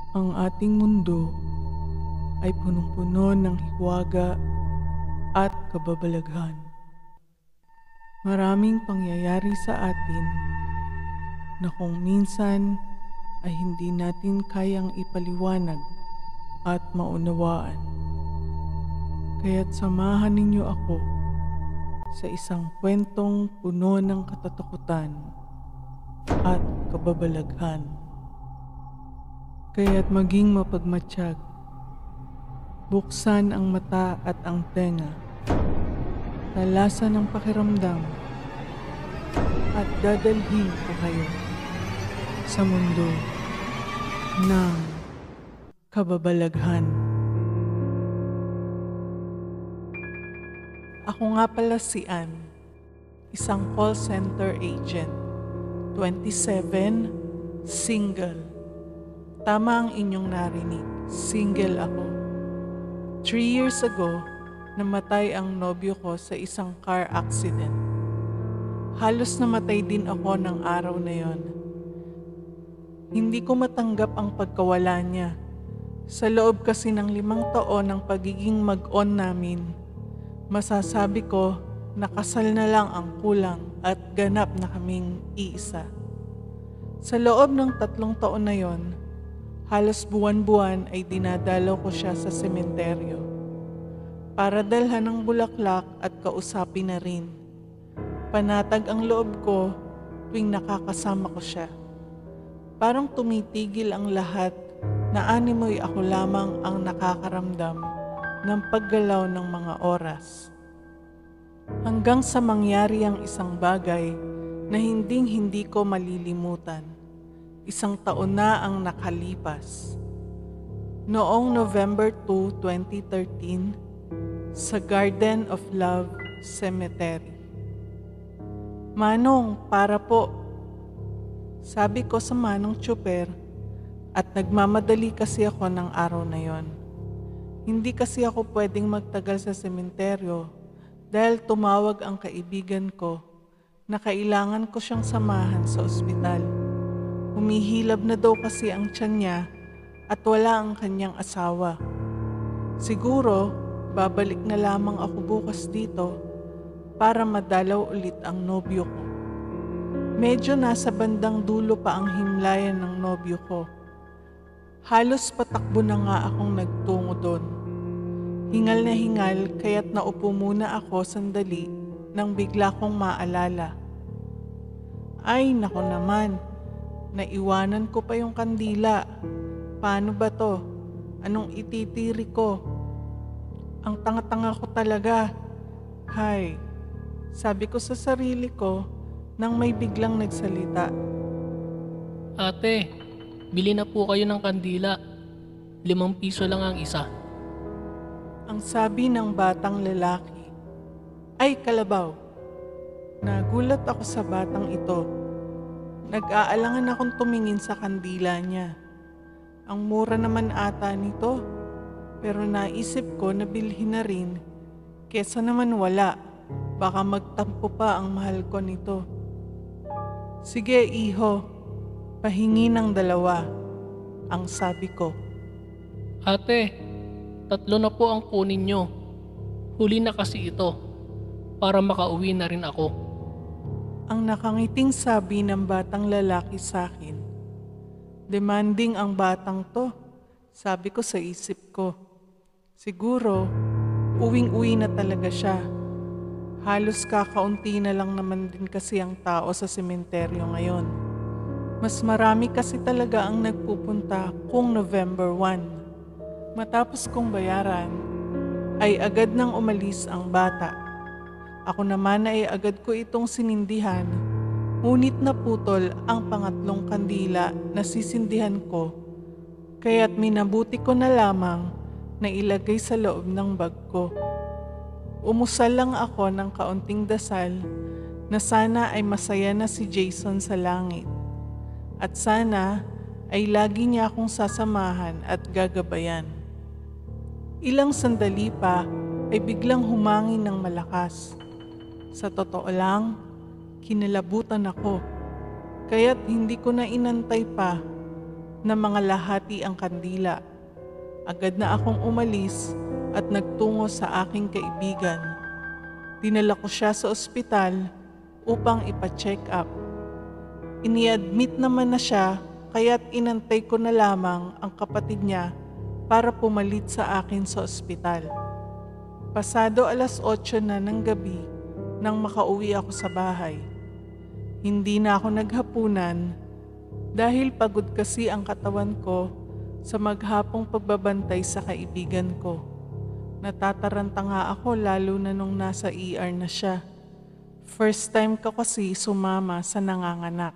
Ang ating mundo ay punong-puno ng hiwaga at kababalaghan. Maraming pangyayari sa atin na kung minsan ay hindi natin kayang ipaliwanag at maunawaan. Kaya't samahan ninyo ako sa isang kwentong puno ng katatakutan at kababalaghan. Kaya't maging mapagmatsyag, buksan ang mata at ang tenga, talasan ang pakiramdam, at dadalhin ko kayo sa mundo ng kababalaghan. Ako nga pala si Ann, isang call center agent, 27, single. Tama ang inyong narinig, single ako. 3 years ago, namatay ang nobyo ko sa isang car accident. Halos namatay din ako ng araw na yon. Hindi ko matanggap ang pagkawala niya. Sa loob kasi ng 5 taon ng pagiging mag-on namin, masasabi ko na kasal na lang ang kulang at ganap na kaming iisa. Sa loob ng 3 taon na yon, halos buwan-buwan ay dinadalaw ko siya sa sementeryo para dalhan ng bulaklak at kausapin na rin. Panatag ang loob ko tuwing nakakasama ko siya. Parang tumitigil ang lahat na animoy ako lamang ang nakakaramdam ng paggalaw ng mga oras. Hanggang sa mangyari ang isang bagay na hindi ko malilimutan. 1 taon na ang nakalipas. Noong November 2, 2013, sa Garden of Love Cemetery. "Manong, para po." Sabi ko sa manong tsuper, at nagmamadali kasi ako ng araw na yon. Hindi kasi ako pwedeng magtagal sa sementeryo dahil tumawag ang kaibigan ko na kailangan ko siyang samahan sa ospital. Humihilab na daw kasi ang tiyan niya at wala ang kanyang asawa. Siguro, babalik na lamang ako bukas dito para madalaw ulit ang nobyo ko. Medyo nasa bandang dulo pa ang himlayan ng nobyo ko. Halos patakbo na nga akong nagtungo doon. Hingal na hingal kaya't naupo muna ako sandali nang bigla kong maalala. Ay, nako naman. Naiwanan ko pa yung kandila. Paano ba to? Anong ititiri ko? Ang tanga-tanga ko talaga. Hay, sabi ko sa sarili ko nang may biglang nagsalita. Ate, bili na po kayo ng kandila. 5 piso lang ang isa. Ang sabi ng batang lalaki. Ay, kalabaw. Nagulat ako sa batang ito. Nag-aalangan akong tumingin sa kandila niya. Ang mura naman ata nito, pero naisip ko na bilhin na rin, kesa naman wala, baka magtampo pa ang mahal ko nito. Sige iho, pahingi ng 2, ang sabi ko. Ate, 3 na po ang kunin nyo. Huli na kasi ito, para makauwi na rin ako. Ang nakangiting sabi ng batang lalaki sa akin. Demanding ang batang to, sabi ko sa isip ko. Siguro, uwing-uwi na talaga siya. Halos kakaunti na lang naman din kasi ang tao sa sementeryo ngayon. Mas marami kasi talaga ang nagpupunta kung November 1. Matapos kong bayaran, ay agad nang umalis ang bata. Ako naman ay agad ko itong sinindihan, ngunit naputol ang pangatlong kandila na sisindihan ko, kaya't minabuti ko na lamang na ilagay sa loob ng bag ko. Umusal lang ako ng kaunting dasal na sana ay masaya na si Jason sa langit at sana ay lagi niya akong sasamahan at gagabayan. Ilang sandali pa ay biglang humangin ng malakas. Sa totoo lang, kinalabutan ako, kaya't hindi ko na inantay pa. na mga lahati ang kandila. Agad na akong umalis at nagtungo sa aking kaibigan. Dinala ko siya sa ospital upang ipa-check up. Ini-admit naman na siya kaya't inantay ko na lamang ang kapatid niya para pumalit sa akin sa ospital. Pasado 8:00 na ng gabi nang makauwi ako sa bahay. Hindi na ako naghapunan dahil pagod kasi ang katawan ko sa maghapong pagbabantay sa kaibigan ko. Natataranta nga ako lalo na nung nasa ER na siya. First time ko kasi sumama sa nanganganak.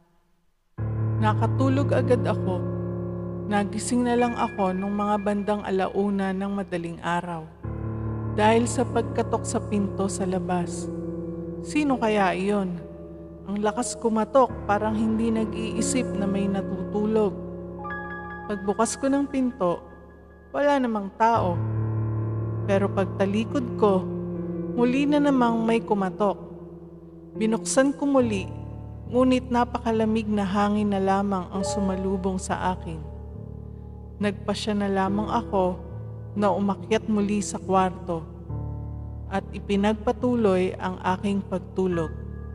Nakatulog agad ako. Nagising na lang ako nung mga bandang 1:00 ng madaling araw. Dahil sa pagkatok sa pinto sa labas. Sino kaya iyon? Ang lakas kumatok, parang hindi nag-iisip na may natutulog. Pagbukas ko ng pinto, wala namang tao. Pero pagtalikod ko, muli na namang may kumatok. Binuksan ko muli, ngunit napakalamig na hangin na lamang ang sumalubong sa akin. Nagpasya na lamang ako na umakyat muli sa kwarto at ipinagpatuloy ang aking pagtulog.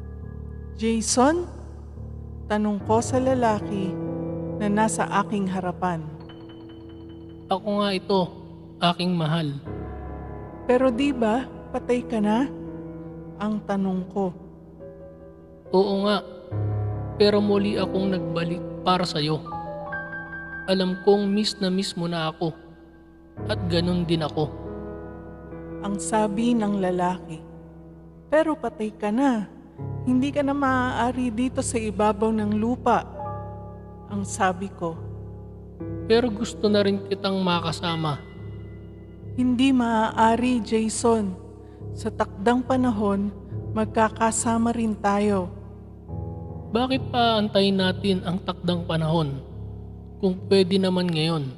Jason? Tanong ko sa lalaki na nasa aking harapan. Ako nga ito, aking mahal. Pero di ba patay ka na? Ang tanong ko. Oo nga, pero muli akong nagbalik para sa'yo. Alam kong miss na miss mo na ako. At ganun din ako. Ang sabi ng lalaki. Pero patay ka na. Hindi ka na maaari dito sa ibabaw ng lupa. Ang sabi ko. Pero gusto na rin kitang makasama. Hindi maaari, Jason. Sa takdang panahon, magkakasama rin tayo. Bakit pa antayin natin ang takdang panahon? Kung pwede naman ngayon.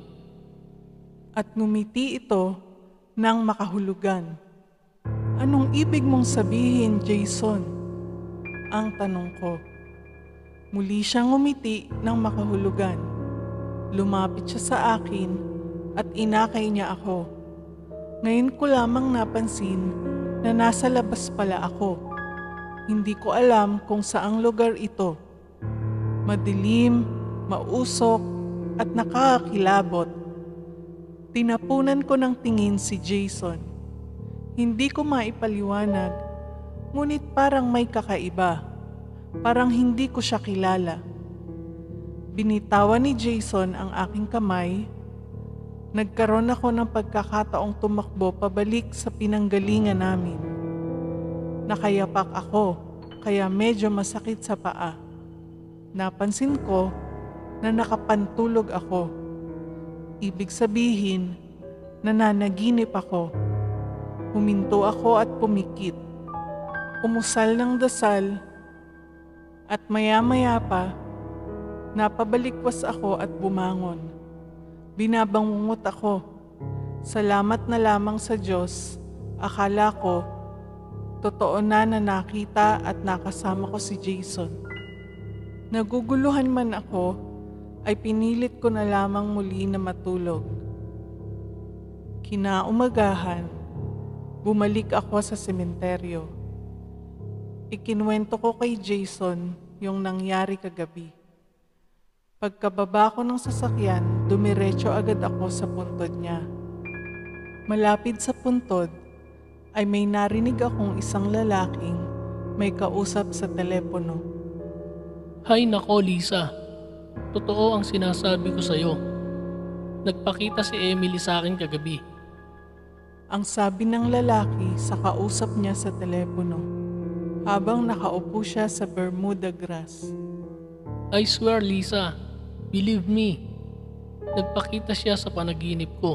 At ngumiti ito nang makahulugan. Anong ibig mong sabihin, Jason? Ang tanong ko. Muli siyang ngumiti nang makahulugan. Lumapit siya sa akin at inakay niya ako. Ngayon ko lamang napansin na nasa labas pala ako. Hindi ko alam kung saang lugar ito. Madilim, mausok at nakakakilabot. Tinapunan ko ng tingin si Jason. Hindi ko maipaliwanag, ngunit parang may kakaiba. Parang hindi ko siya kilala. Binitawan ni Jason ang aking kamay. Nagkaroon ako ng pagkakataong tumakbo pabalik sa pinanggalingan namin. Nakayapak ako, kaya medyo masakit sa paa. Napansin ko na nakapantulog ako. Ibig sabihin, nananaginip ako. Huminto ako at pumikit. Umusal ng dasal at maya-maya pa, napabalikwas ako at bumangon. Binabangungot ako. Salamat na lamang sa Diyos. Akala ko, totoo na nakita at nakasama ko si Jason. Naguguluhan man ako, ay pinilit ko na lamang muli na matulog. Kinaumagahan, bumalik ako sa sementeryo. Ikinuwento ko kay Jason yung nangyari kagabi. Pagkababa ko ng sasakyan, dumiretso agad ako sa puntod niya. Malapit sa puntod ay may narinig akong isang lalaking may kausap sa telepono. Hay nako Lisa, totoo ang sinasabi ko sa'yo. Nagpakita si Emily sa akin kagabi. Ang sabi ng lalaki sa kausap niya sa telepono habang nakaupo siya sa Bermuda grass. I swear Lisa, believe me, nagpakita siya sa panaginip ko.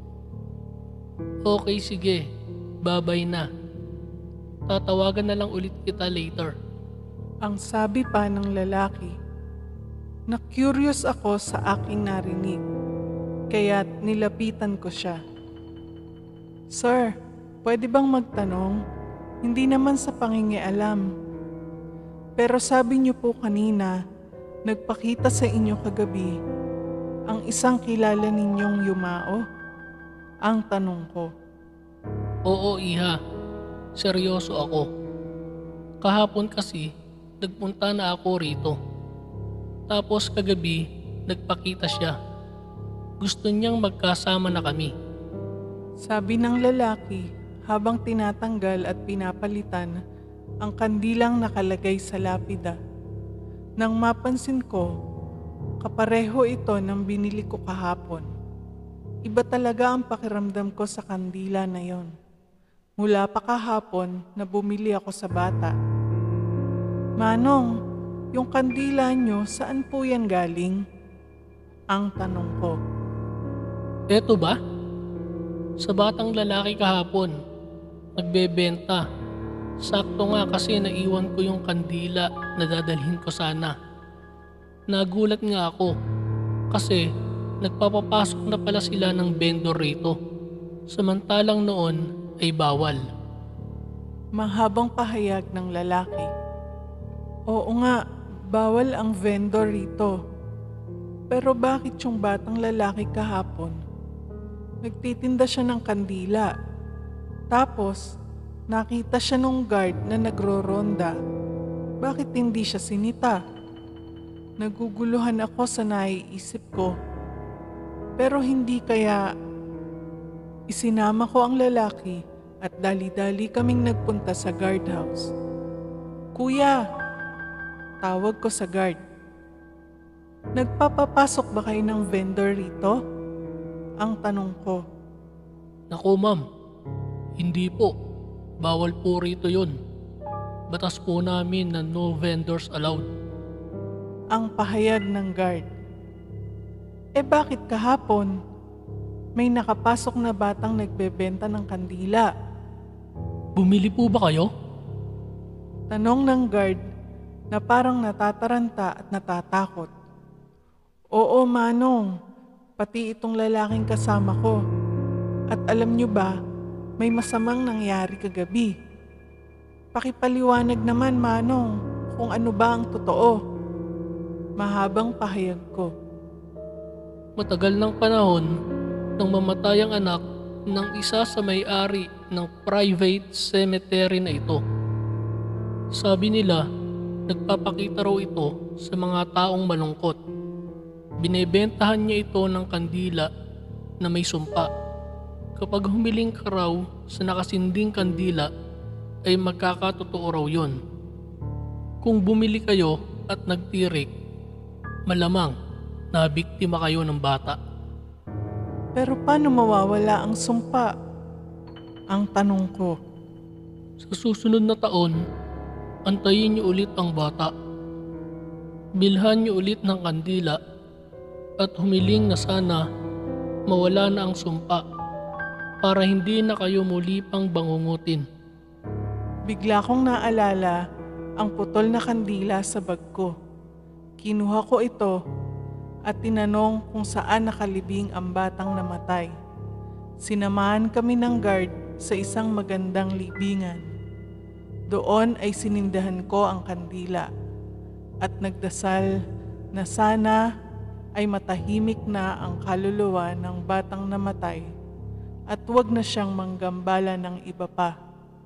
Okay sige, babay na. Tatawagan na lang ulit kita later. Ang sabi pa ng lalaki. Na-curious ako sa aking narinig, kaya't nilapitan ko siya. Sir, pwede bang magtanong? Hindi naman sa pangingialam. Pero sabi niyo po kanina, nagpakita sa inyo kagabi Ang isang kilala ninyong yumao? Ang tanong ko. Oo, iha. Seryoso ako. Kahapon kasi, nagpunta na ako rito. Tapos kagabi, nagpakita siya. Gusto niyang magkasama na kami. Sabi ng lalaki habang tinatanggal at pinapalitan ang kandilang nakalagay sa lapida. Nang mapansin ko, kapareho ito ng binili ko kahapon. Iba talaga ang pakiramdam ko sa kandila na yon. Mula pa kahapon na bumili ako sa bata. Manong, yung kandila nyo saan po yan galing? Ang tanong ko. Eto ba? Sa batang lalaki kahapon, nagbebenta. Sakto nga kasi naiwan ko yung kandila na dadalhin ko sana. Nagulat nga ako kasi nagpapapasok na pala sila ng vendor rito. Samantalang noon ay bawal. Mahabang pahayag ng lalaki. Oo nga, bawal ang vendor rito. Pero bakit yung batang lalaki kahapon? Nagtitinda siya ng kandila. Tapos, nakita siya nung guard na nagro-ronda. Bakit hindi siya sinita? Naguguluhan ako sa naiisip ko. Pero hindi kaya isinama ko ang lalaki at dali-dali kaming nagpunta sa guardhouse. Kuya, tawag ko sa guard. Nagpapapasok ba kayo ng vendor rito? Ang tanong ko. Naku ma'am, hindi po. Bawal po rito yun. Batas po namin na no vendors allowed. Ang pahayag ng guard. Bakit kahapon? May nakapasok na batang nagbebenta ng kandila. Bumili po ba kayo? Tanong ng guard na parang natataranta at natatakot. Oo, Manong. Pati itong lalaking kasama ko. At alam nyo ba, may masamang nangyari kagabi. Pakipaliwanag naman, Manong, kung ano ba ang totoo. Mahabang pahayag ko. Matagal ng panahon nang mamatay ang anak ng isa sa may-ari ng private cemetery na ito. Sabi nila, nagpapakita raw ito sa mga taong malungkot. Binebentahan niya ito ng kandila na may sumpa. Kapag humiling ka raw sa nakasinding kandila, ay magkakatotoo raw yun. Kung bumili kayo at nagtirik, malamang na biktima kayo ng bata. Pero paano mawawala ang sumpa? Ang tanong ko. Sa susunod na taon, antayin niyo ulit ang bata. Bilhan niyo ulit ng kandila at humiling na sana mawala na ang sumpa para hindi na kayo muli pang bangungutin. Bigla kong naalala ang putol na kandila sa bag ko. Kinuha ko ito at tinanong kung saan nakalibing ang batang namatay. Sinamahan kami ng guard sa isang magandang libingan. Doon ay sinindahan ko ang kandila at nagdasal na sana ay matahimik na ang kaluluwa ng batang namatay at huwag na siyang manggambala ng iba pa.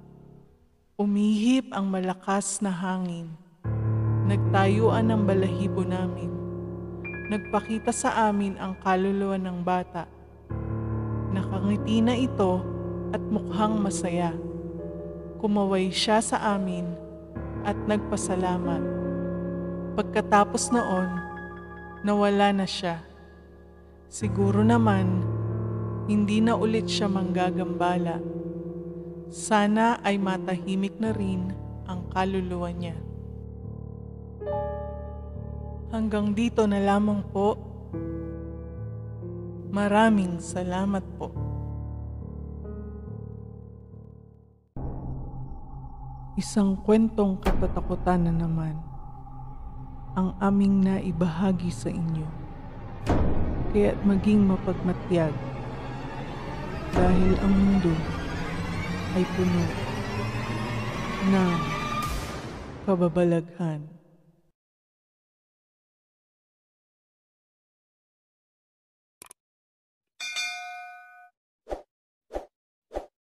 Umihip ang malakas na hangin. Nagtayuan ang balahibo namin. Nagpakita sa amin ang kaluluwa ng bata. Nakangiti na ito at mukhang masaya. Kumaway siya sa amin at nagpasalamat. Pagkatapos noon, nawala na siya. Siguro naman, hindi na ulit siya manggagambala. Sana ay matahimik na rin ang kaluluwa niya. Hanggang dito na lamang po. Maraming salamat po. Isang kwentong katatakutan na naman ang aming naibahagi sa inyo. Kaya't maging mapagmatyag dahil ang mundo ay puno ng kababalaghan.